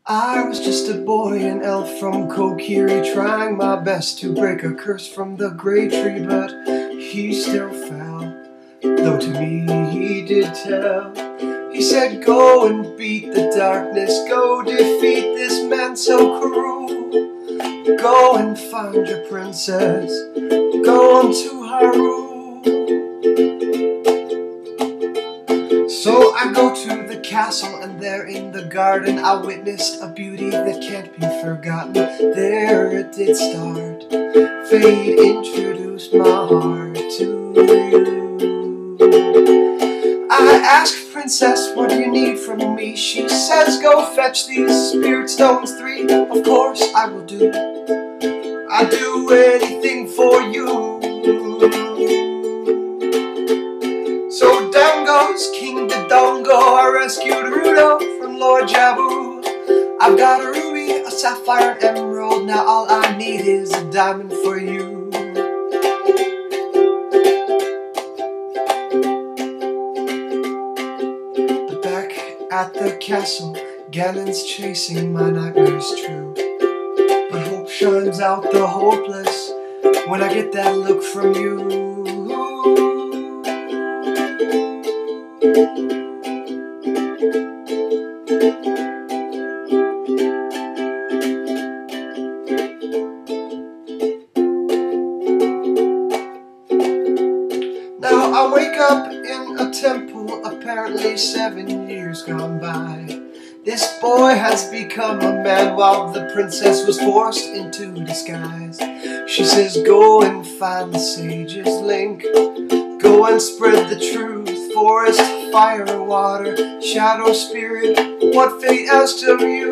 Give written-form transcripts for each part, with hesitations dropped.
I was just a boy, an elf from Kokiri, trying my best to break a curse from the great tree, but he still fell, though to me he did tell. He said, go and beat the darkness, go defeat this man so cruel. Go and find your princess, go on to Haru. So I go to the castle, and there in the garden I witnessed a beauty that can't be forgotten. There it did start, fate introduced my heart to you. I asked, princess, what do you need from me? She says, go fetch these spirit stones 3. Of course I will do, I'd do anything for you. So down goes King Dodongo, I rescued Rudo from Lord Jabu. I've got a ruby, a sapphire, and emerald, now all I need is a diamond for you. But back at the castle, Ganon's chasing my nightmares true. But hope shines out the hopeless when I get that look from you. Now I wake up in a temple, apparently 7 years gone by. This boy has become a man while the princess was forced into disguise. She says, go and find the sage's link, go and spread the truth. Forest, fire, water, shadow, spirit, what fate asked of you?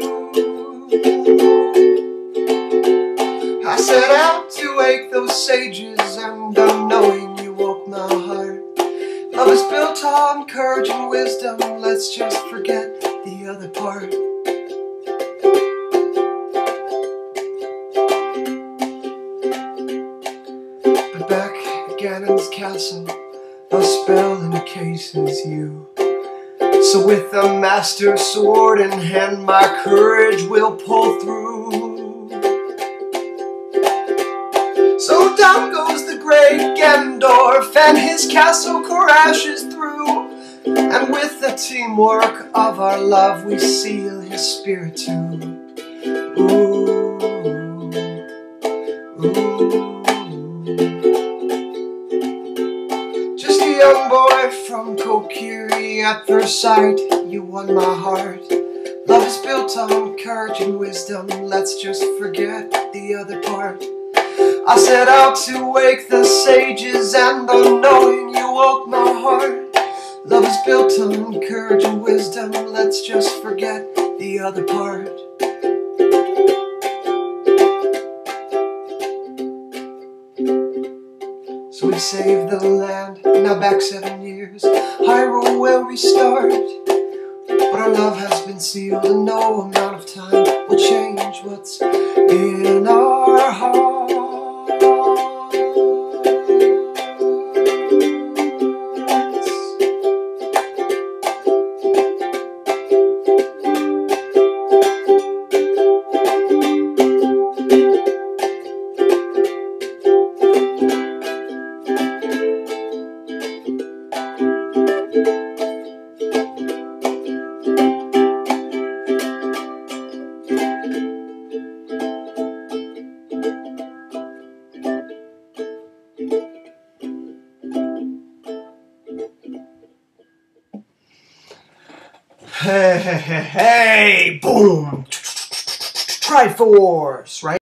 I set out to wake those sages, and unknowing you woke my heart. Love is built on courage and wisdom, let's just forget the other part. But back at Ganon's castle, a spell encases you. So with a master sword in hand, my courage will pull through. So down goes the great Ganondorf, and his castle crashes through. And with the teamwork of our love, we seal his spirit too. Ooh, ooh. Just a young boy from Kokiri, at first sight you won my heart. Love is built on courage and wisdom, let's just forget the other part. I set out to wake the sages, and unknowing you woke my heart. Love is built on courage and wisdom, let's just forget the other part. So we saved the land, now back 7 years, Hyrule will restart. But our love has been sealed, and no amount of time will change what's in our hearts. Hey, hey, hey, boom! Triforce, right?